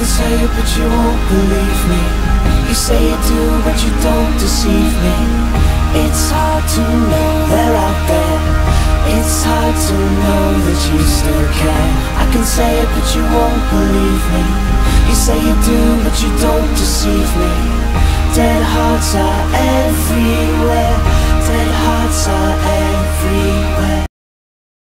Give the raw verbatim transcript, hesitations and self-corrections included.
say it but you won't believe me. You say you do but you don't deceive me. It's hard to know they're out there. It's hard to know that you still care. I can say it but you won't believe me. You say you do but you don't deceive me. Dead hearts are everywhere. Dead hearts are everywhere.